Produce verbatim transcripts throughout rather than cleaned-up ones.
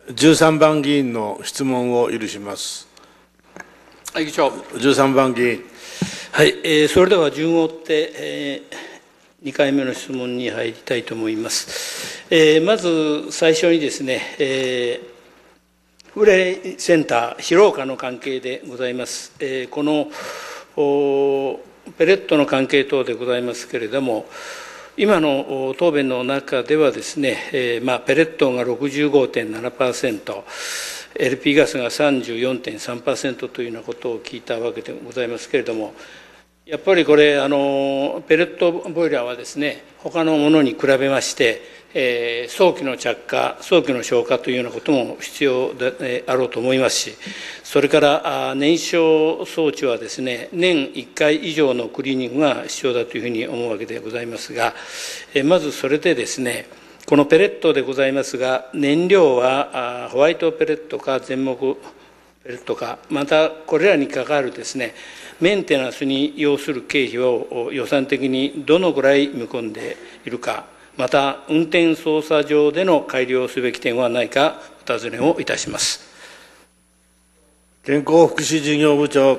じゅうさんばん議員の質問を許します。 議長。 じゅうさんばん議員。 はい、えー、それでは順を追って、えー、にかいめの質問に入りたいと思います。えー、まず最初にですね、えー、フレイセンター、広岡の関係でございます。えー、このペレットの関係等でございますけれども、今の答弁の中ではですね、えーまあ、ペレットが ろくじゅうごてんななパーセント、エルピー ガスが さんじゅうよんてんさんパーセント というようなことを聞いたわけでございますけれども、やっぱりこれ、あのペレットボイラーはですね、他のものに比べまして、えー、早期の着火、早期の消火というようなことも必要であろうと思いますし、それから燃焼装置はですね、年いっかい以上のクリーニングが必要だというふうに思うわけでございますが、えー、まずそれでですね、このペレットでございますが、燃料はホワイトペレットか全木ペレットか、またこれらに関わるですね、メンテナンスに要する経費を予算的にどのぐらい見込んでいるか、また運転操作上での改良すべき点はないか、お尋ねをいたします。 健康福祉事業部長。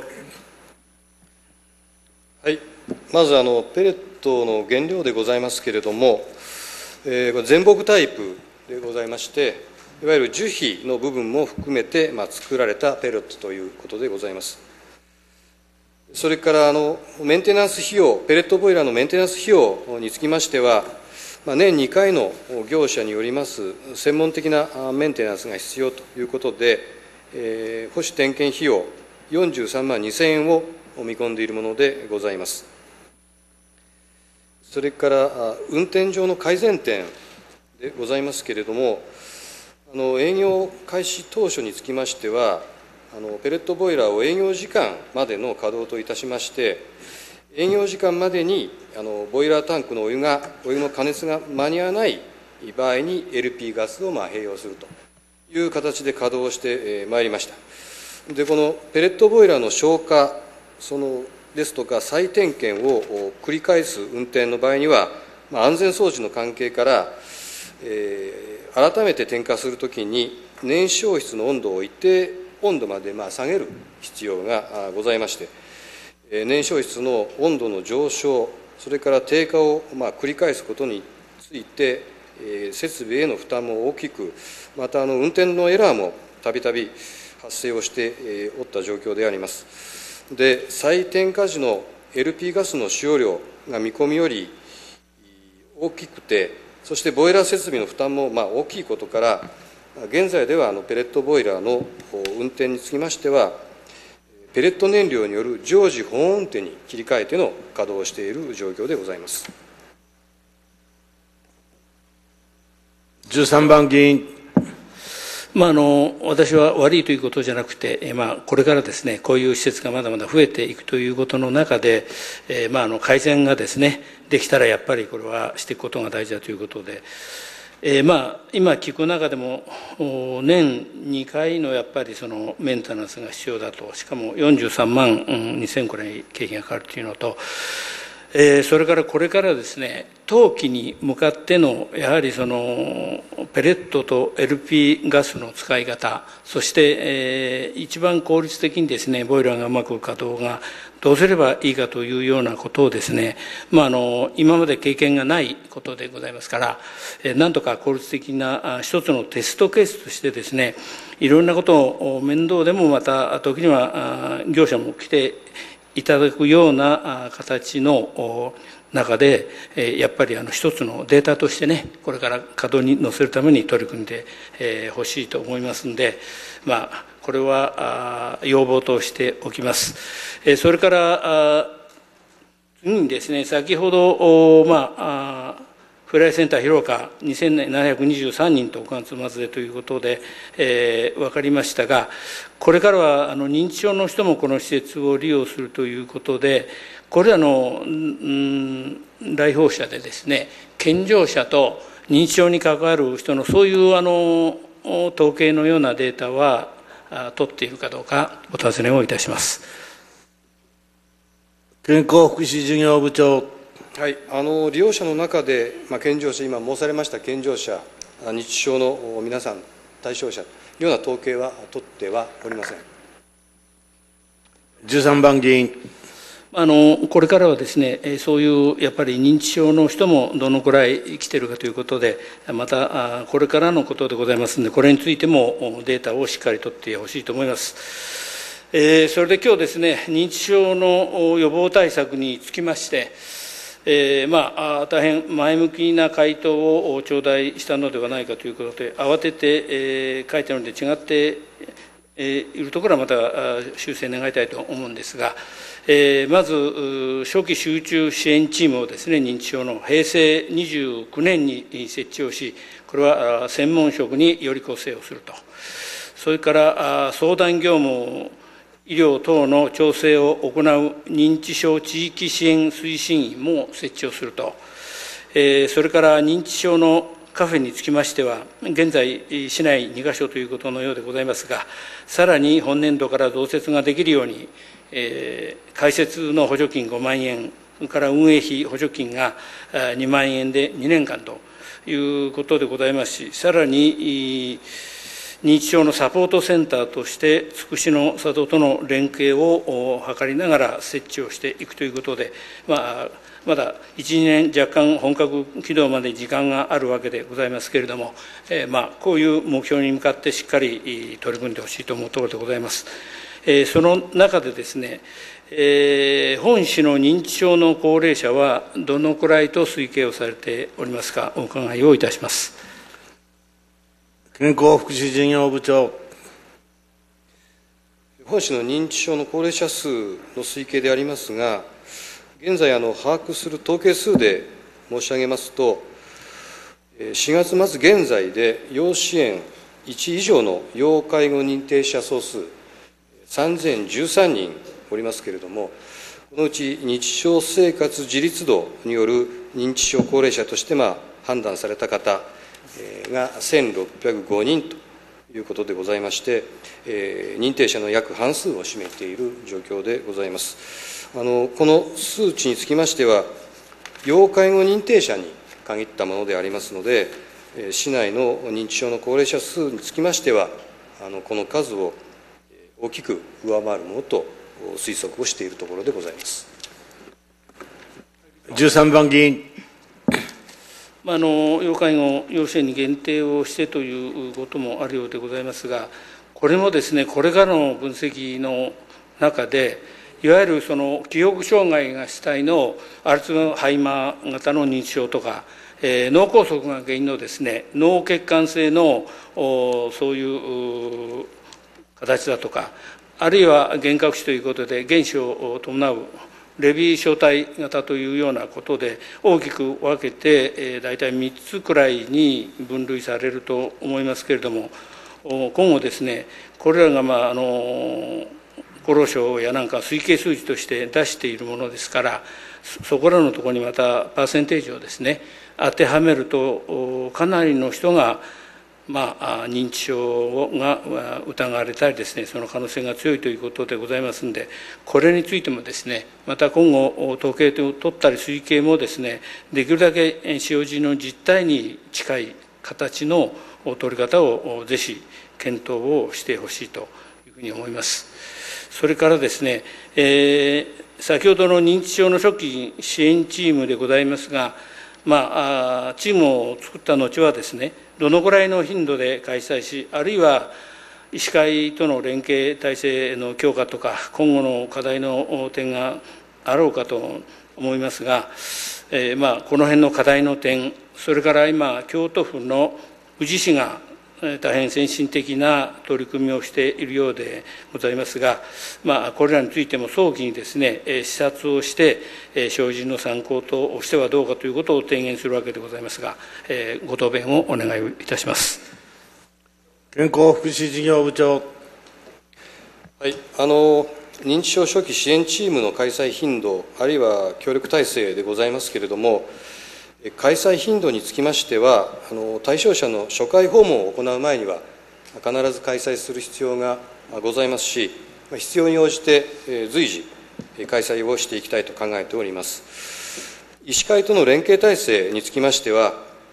はい、まずあのペレットの原料でございますけれども、えー、全木タイプでございまして、いわゆる樹皮の部分も含めて、まあ、作られたペレットということでございます。それからあのメンテナンス費用、ペレットボイラーのメンテナンス費用につきましては、まあ、年にかいの業者によります専門的なメンテナンスが必要ということで、えー、保守点検費用よんじゅうさんまんにせんえんを見込んでいるものでございます。それから運転上の改善点でございますけれども、あの営業開始当初につきましては、あのペレットボイラーを営業時間までの稼働といたしまして、営業時間までにあのボイラータンクのお湯がお湯の加熱が間に合わない場合に エルピー ガスをまあ併用するという形で稼働してまいりました。で、このペレットボイラーの消火そのですとか再点検を繰り返す運転の場合には、まあ、安全装置の関係から、えー、改めて点火するときに燃焼室の温度を一定温度までまあ下げる必要がございまして、燃焼室の温度の上昇、それから低下をまあ繰り返すことについて、設備への負担も大きく、またあの運転のエラーもたびたび発生をしておった状況であります。で、再点火時の エルピー ガスの使用量が見込みより大きくて、そしてボイラー設備の負担もまあ大きいことから、現在ではあのペレットボイラーの運転につきましては、ペレット燃料による常時保温運転に切り替えての稼働をしている状況でございます。 じゅうさんばん議員。 まあ、あの私は悪いということじゃなくて、まあ、これからですね、こういう施設がまだまだ増えていくということの中で、えーまあ、あの改善がですね、できたらやっぱりこれはしていくことが大事だということで、えーまあ、今聞く中でも年にかいのやっぱりそのメンテナンスが必要だと、しかもよんじゅうさんまんにせんくらい経費がかかるというのと、えー、それからこれからですね、冬季に向かってのやはりそのペレットと エルピー ガスの使い方、そして、えー、一番効率的にですね、ボイラーがうまく稼働がどうすればいいかというようなことをですね、まあ、あの今まで経験がないことでございますから、えー、なんとか効率的な一つのテストケースとしてですね、いろんなことを面倒でもまた時には業者も来ていただくような形の中で、やっぱりあの一つのデータとしてね、これから稼働に乗せるために取り組んでほしいと思いますので、まあ、これは要望としておきます。それから次にですね、先ほど、まあ、フライセンター広岡にせんななひゃくにじゅうさんにんとごがつ末でということで、えー、分かりましたが、これからはあの認知症の人もこの施設を利用するということで、これらの、うん、来訪者でですね、健常者と認知症に関わる人のそういうあの統計のようなデータは取っているかどうかお尋ねをいたします。 健康福祉事業部長。 はい、あの利用者の中で、まあ、健常者、今申されました健常者、認知症の皆さん対象者というような統計は取ってはおりません。 じゅうさんばん議員。 あのこれからはですね、そういうやっぱり認知症の人もどのくらい来ているかということで、またこれからのことでございますので、これについてもデータをしっかり取ってほしいと思います。えー、それで今日ですね、認知症の予防対策につきまして、えーまあ、大変前向きな回答を頂戴したのではないかということで、慌てて、えー、書いてあるので違っているところはまた修正願いたいと思うんですが、えー、まず初期集中支援チームをですね、認知症の平成にじゅうきゅうねんに設置をし、これは専門職により構成をすると。それから相談業務、医療等の調整を行う認知症地域支援推進員も設置をすると。えー、それから認知症のカフェにつきましては、現在市内にかしょということのようでございますが、さらに本年度から増設ができるように、えー、開設の補助金ごまんえん、それから運営費補助金がにまんえんでにねんかんということでございますし、さらに認知症のサポートセンターとしてつくしの里との連携を図りながら設置をしていくということで、まあ、まだいち、にねん若干本格起動まで時間があるわけでございますけれども、えーまあ、こういう目標に向かってしっかり取り組んでほしいと思うところでございます。えー、その中でですね、えー、本市の認知症の高齢者はどのくらいと推計をされておりますか、お伺いをいたします。 健康福祉事業部長。 本市の認知症の高齢者数の推計でありますが、現在あの把握する統計数で申し上げますと、しがつまつ現在で要支援いち以上の要介護認定者総数さんぜんじゅうさんにんおりますけれども、このうち日常生活自立度による認知症高齢者としてまあ判断された方がせんろっぴゃくごにんということでございまして、えー、認定者の約半数を占めている状況でございます。あのこの数値につきましては、要介護認定者に限ったものでありますので、市内の認知症の高齢者数につきましては、あのこの数を大きく上回るものと推測をしているところでございます。 じゅうさんばん議員。 まあ、あの要介護要支援に限定をしてということもあるようでございますが、これもですね、これからの分析の中で、いわゆるその記憶障害が主体のアルツハイマー型の認知症とか、えー、脳梗塞が原因のですね、脳血管性のそういう形だとか、あるいは幻覚死ということで原死を伴うレビー小体型というようなことで大きく分けて、えー、大体みっつくらいに分類されると思いますけれども、今後ですね、これらが、まあ、あの厚労省やなんか推計数字として出しているものですから、そこらのところにまたパーセンテージをですね当てはめると、かなりの人がまあ、認知症が疑われたりですね、その可能性が強いということでございますので、これについてもですね、また今後統計を取ったり推計もですね、できるだけ使用時の実態に近い形の取り方をぜひ検討をしてほしいというふうに思います。それからですね、えー、先ほどの認知症の初期支援チームでございますが、まあ、チームを作った後はですね、どのぐらいの頻度で開催し、あるいは医師会との連携体制の強化とか、今後の課題の点があろうかと思いますが、えーまあ、この辺の課題の点、それから今、京都府の宇治市が大変先進的な取り組みをしているようでございますが、まあ、これらについても早期にですね、視察をして、精進の参考としてはどうかということを提言するわけでございますが、ご答弁をお願いいたします。 健康福祉事業部長。 はい、あの認知症初期支援チームの開催頻度、あるいは協力体制でございますけれども、開催頻度につきましては、あの対象者の初回訪問を行う前には必ず開催する必要がございますし、必要に応じて随時開催をしていきたいと考えております。医師会との連携体制につきましては、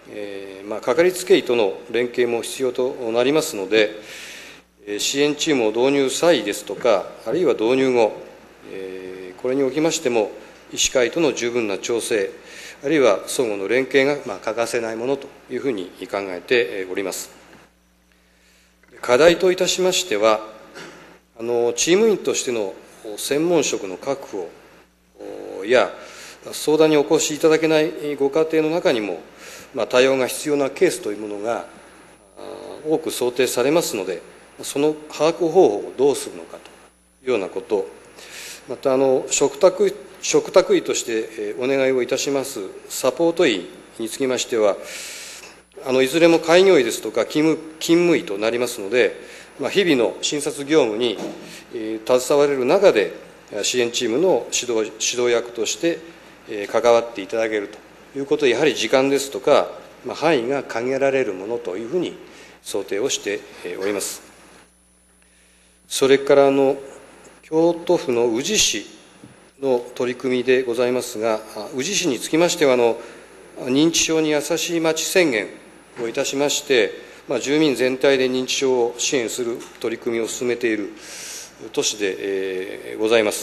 えーまあ、かかりつけ医との連携も必要となりますので、支援チームを導入際ですとか、あるいは導入後、えー、これにおきましても、医師会との十分な調整、あるいは相互の連携が、まあ、欠かせないものというふうに考えております。課題といたしましては、あのチーム員としての専門職の確保や、相談にお越しいただけないご家庭の中にも、まあ、対応が必要なケースというものが多く想定されますので、その把握方法をどうするのかというようなこと、またあの嘱託、嘱託医としてお願いをいたしますサポート医につきましては、あのいずれも開業医ですとか勤務、勤務医となりますので、まあ、日々の診察業務に携われる中で、支援チームの指導、指導役として関わっていただけるということで、やはり時間ですとか、まあ、範囲が限られるものというふうに想定をしております。それからあの京都府の宇治市の取り組みでございますが、宇治市につきましてはあの認知症に優しい町宣言をいたしまして、まあ、住民全体で認知症を支援する取り組みを進めている都市で、えー、ございます。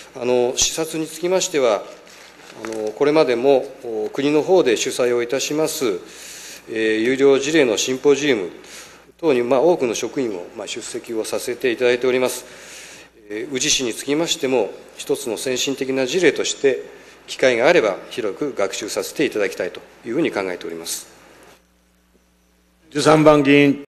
あの視察につきましては、あのこれまでも国の方で主催をいたします、えー、有料事例のシンポジウム等に、まあ、多くの職員を、まあ、出席をさせていただいております。えー、宇治市につきましても、一つの先進的な事例として、機会があれば広く学習させていただきたいというふうに考えております。 じゅうさんばん議員。